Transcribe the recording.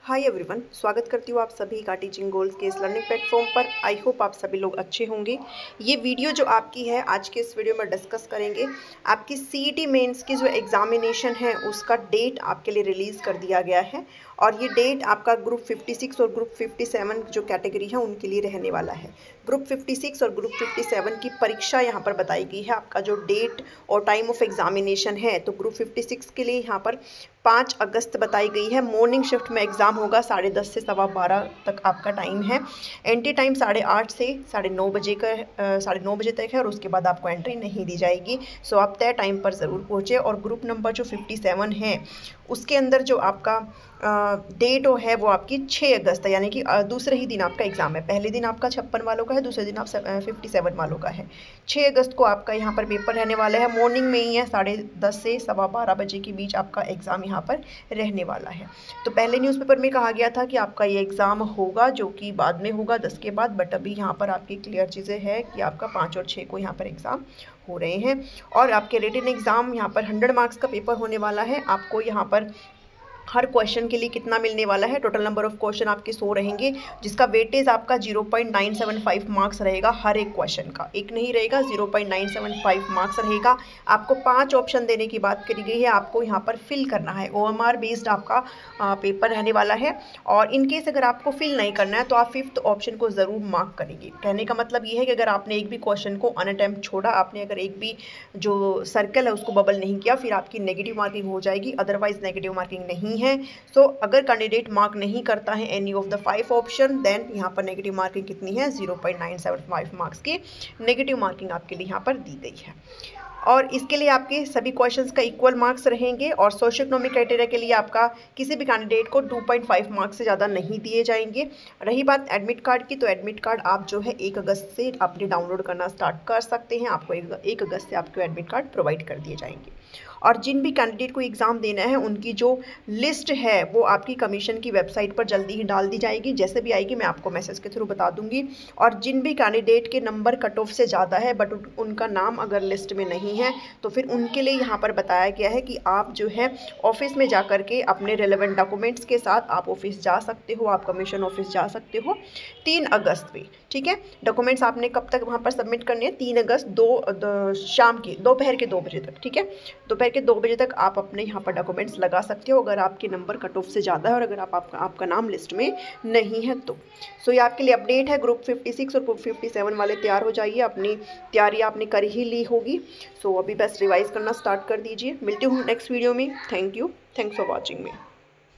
Hi everyone, स्वागत करती हूँ आप सभी का टीचिंग गोल्स के इस लर्निंग प्लेटफॉर्म पर। आई होप आप सभी लोग अच्छे होंगे। ये वीडियो जो आपकी है, आज के इस वीडियो में डिस्कस करेंगे आपकी सीईटी मेंस की जो एग्जामिनेशन है उसका डेट आपके लिए रिलीज़ कर दिया गया है। और ये डेट आपका ग्रुप 56 और ग्रुप 57 जो कैटेगरी है उनके लिए रहने वाला है। ग्रुप 56 और ग्रुप 57 की परीक्षा यहाँ पर बताई गई है। आपका जो डेट और टाइम ऑफ एग्जामिनेशन है, तो ग्रुप 56 के लिए यहाँ पर 5 अगस्त बताई गई है। मॉर्निंग शिफ्ट में एग्ज़ाम होगा, 10:30 से 12:15 तक आपका टाइम है। एंट्री टाइम 8:30 से 9:30 बजे का 9:30 बजे तक है और उसके बाद आपको एंट्री नहीं दी जाएगी। सो आप तय टाइम पर ज़रूर पहुँचे। और ग्रुप नंबर जो 57 है उसके अंदर जो आपका डेट है वो आपकी 6 अगस्त है, यानी कि दूसरे ही दिन आपका एग्ज़ाम है। पहले दिन आपका 56 वालों का है, दूसरे दिन आप 57 वालों का है। 6 अगस्त को आपका यहाँ पर पेपर रहने वाला है। मॉर्निंग में ही है, 10:30 से 12:15 बजे के बीच आपका एग्ज़ाम यहाँ पर रहने वाला है। तो पहले न्यूज़पेपर में कहा गया था कि आपका ये एग्ज़ाम होगा, जो कि बाद में होगा 10 के बाद, बट अभी यहाँ पर आपकी क्लियर चीज़ें हैं कि आपका 5 और 6 को यहाँ पर एग्ज़ाम हो रहे हैं। और आपके रिटन एग्ज़ाम यहाँ पर 100 मार्क्स का पेपर होने वाला है। आपको यहाँ पर हर क्वेश्चन के लिए कितना मिलने वाला है, टोटल नंबर ऑफ क्वेश्चन आपके 100 रहेंगे, जिसका वेटेज आपका 0.975 मार्क्स रहेगा। हर एक क्वेश्चन का एक नहीं रहेगा, 0.975 मार्क्स रहेगा। आपको 5 ऑप्शन देने की बात करी गई है, आपको यहाँ पर फिल करना है। OMR बेस्ड आपका पेपर रहने वाला है। और इनकेस अगर आपको फिल नहीं करना है तो आप 5th ऑप्शन को ज़रूर मार्क करेंगे। कहने का मतलब ये है कि अगर आपने एक भी क्वेश्चन को अनअटेम्प्ट छोड़ा, आपने अगर एक भी जो सर्कल है उसको बबल नहीं किया, फिर आपकी नेगेटिव मार्किंग हो जाएगी, अदरवाइज नेगेटिव मार्किंग नहीं है। सो अगर कैंडिडेट मार्क नहीं करता है any of the 5 option, then यहाँ पर नेगेटिव मार्किंग कितनी है, 0.975 मार्क्स की नेगेटिव मार्किंग आपके लिए यहाँ पर दी गई है। और इसके लिए आपके सभी क्वेश्चंस का इक्वल मार्क्स रहेंगे। और सोशियो इकोनॉमिक क्राइटेरिया के लिए आपका किसी भी कैंडिडेट को 2.5 मार्क्स से ज़्यादा नहीं दिए जाएंगे। रही बात एडमिट कार्ड की, तो एडमिट कार्ड आप जो है 1 अगस्त से अपने डाउनलोड करना स्टार्ट कर सकते हैं। आपको 1 अगस्त से आपको एडमिट कार्ड प्रोवाइड कर दिए जाएंगे। और जिन भी कैंडिडेट को एग्ज़ाम देना है उनकी जो लिस्ट है वो आपकी कमीशन की वेबसाइट पर जल्दी ही डाल दी जाएगी। जैसे भी आएगी मैं आपको मैसेज के थ्रू बता दूंगी। और जिन भी कैंडिडेट के नंबर कट ऑफ से ज़्यादा है बट उनका नाम अगर लिस्ट में नहीं है, तो फिर उनके लिए यहाँ पर बताया गया है कि आप जो है ऑफिस में जा कर के अपने रिलेवेंट डॉक्यूमेंट्स के साथ आप ऑफिस जा सकते हो, आप कमीशन ऑफिस जा सकते हो 3 अगस्त में। ठीक है, डॉक्यूमेंट्स आपने कब तक वहाँ पर सबमिट करने हैं, 3 अगस्त शाम की दोपहर के 2 बजे तक। ठीक है, दोपहर के 2 बजे तक आप अपने यहाँ पर डॉक्यूमेंट्स लगा सकते हो अगर आपके नंबर कट ऑफ से ज़्यादा है और अगर आपका नाम लिस्ट में नहीं है तो। सो ये आपके लिए अपडेट है। ग्रुप 56 और ग्रुप 57 वाले तैयार हो जाइए, अपनी तैयारी आपने कर ही ली होगी। सो अभी बस रिवाइज करना स्टार्ट कर दीजिए। मिलती हूँ नेक्स्ट वीडियो में। Thank you, thanks for watching me.